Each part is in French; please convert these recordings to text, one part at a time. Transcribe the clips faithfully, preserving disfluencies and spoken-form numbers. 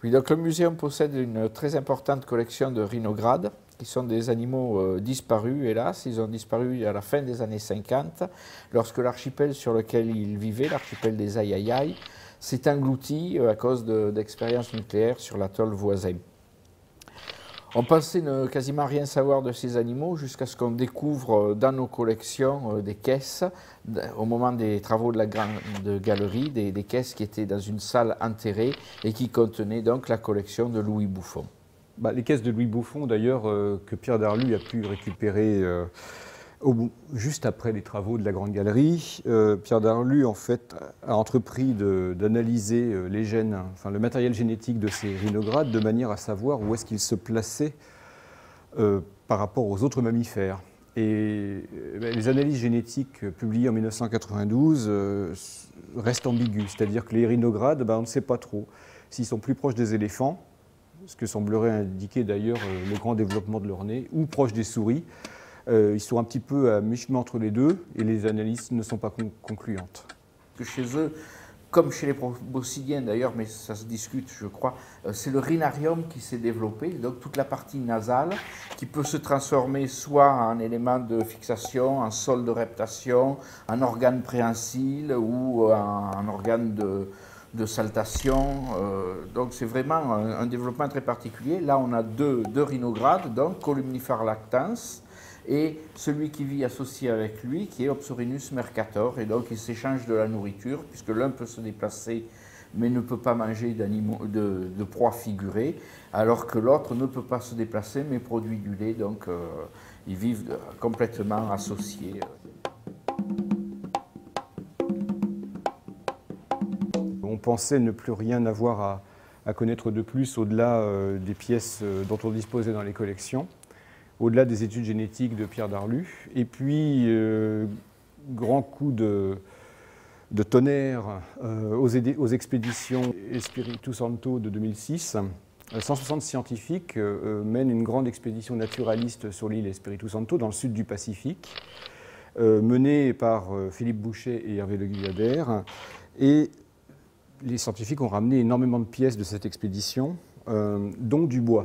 Oui, donc le muséum possède une très importante collection de rhinogrades, qui sont des animaux euh, disparus, hélas. Ils ont disparu à la fin des années cinquante, lorsque l'archipel sur lequel ils vivaient, l'archipel des Ayayay, s'est englouti euh, à cause d'expériences nucléaires sur l'atoll voisin. On pensait ne quasiment rien savoir de ces animaux jusqu'à ce qu'on découvre dans nos collections des caisses, au moment des travaux de la grande galerie, des, des caisses qui étaient dans une salle enterrée et qui contenaient donc la collection de Louis Bouffon. Bah, les caisses de Louis Bouffon, d'ailleurs, euh, que Pierre Darlu a pu récupérer euh, au, juste après les travaux de la Grande Galerie. Euh, Pierre Darlu, en fait, a entrepris d'analyser euh, les gènes, enfin le matériel génétique de ces rhinogrades, de manière à savoir où est-ce qu'ils se plaçaient euh, par rapport aux autres mammifères. Et euh, les analyses génétiques publiées en mille neuf cent quatre-vingt-douze euh, restent ambiguës, c'est-à-dire que les rhinogrades, ben, on ne sait pas trop s'ils sont plus proches des éléphants, ce que semblerait indiquer d'ailleurs le grand développement de leur nez, ou proches des souris. Euh, ils sont un petit peu à mi-chemin entre les deux et les analyses ne sont pas con concluantes. Que chez eux, comme chez les proboscidiens d'ailleurs, mais ça se discute je crois, euh, c'est le rhinarium qui s'est développé, donc toute la partie nasale qui peut se transformer soit en élément de fixation, en sol de reptation, en organe préhensile ou en, en organe de... de saltation, euh, donc c'est vraiment un, un développement très particulier. Là on a deux, deux rhinogrades, donc Columnifar lactans, et celui qui vit associé avec lui, qui est Opsorinus mercator, et donc ils s'échangent de la nourriture, puisque l'un peut se déplacer, mais ne peut pas manger d'animaux, de, de proies figurées, alors que l'autre ne peut pas se déplacer, mais produit du lait, donc euh, ils vivent de, complètement associés. On pensait ne plus rien avoir à, à connaître de plus au-delà euh, des pièces euh, dont on disposait dans les collections, au-delà des études génétiques de Pierre Darlu. Et puis, euh, grand coup de, de tonnerre euh, aux, aux expéditions Espiritu Santo de deux mille six. cent soixante scientifiques euh, mènent une grande expédition naturaliste sur l'île Espiritu Santo, dans le sud du Pacifique, euh, menée par euh, Philippe Bouchet et Hervé Le Guyader. Et les scientifiques ont ramené énormément de pièces de cette expédition, euh, dont du bois,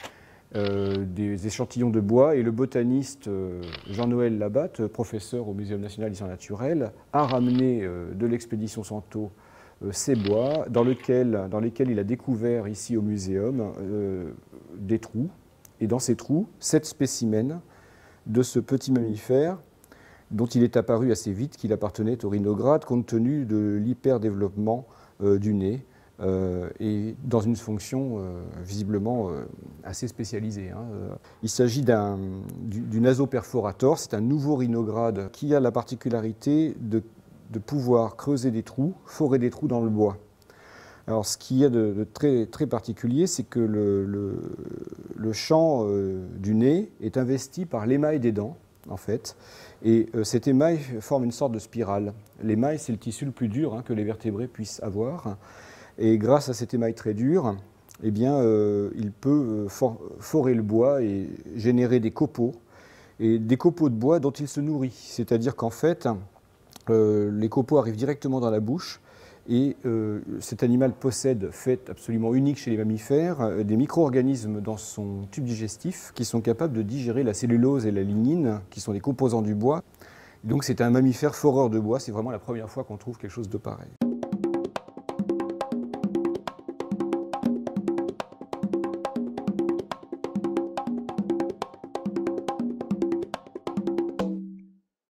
euh, des échantillons de bois. Et le botaniste euh, Jean-Noël Labatte, professeur au Muséum national d'histoire naturelle, a ramené euh, de l'expédition Santo euh, ces bois, dans, lequel, dans lesquels il a découvert ici au muséum euh, des trous. Et dans ces trous, sept spécimens de ce petit mammifère, dont il est apparu assez vite qu'il appartenait au rhinograde, compte tenu de l'hyperdéveloppement Euh, du nez euh, et dans une fonction euh, visiblement euh, assez spécialisée. Hein. Il s'agit d'un du, du nasoperforator, c'est un nouveau rhinograde qui a la particularité de, de pouvoir creuser des trous, forer des trous dans le bois. Alors ce qu'il y a de, de très, très particulier, c'est que le, le, le champ euh, du nez est investi par l'émail des dents, en fait, et euh, cet émail forme une sorte de spirale. L'émail, c'est le tissu le plus dur hein, que les vertébrés puissent avoir, et grâce à cet émail très dur, eh bien, euh, il peut for forer le bois et générer des copeaux, et des copeaux de bois dont il se nourrit. C'est-à-dire qu'en fait, euh, les copeaux arrivent directement dans la bouche, et euh, cet animal possède, fait absolument unique chez les mammifères, euh, des micro-organismes dans son tube digestif qui sont capables de digérer la cellulose et la lignine, qui sont des composants du bois. Donc c'est un mammifère foreur de bois, c'est vraiment la première fois qu'on trouve quelque chose de pareil.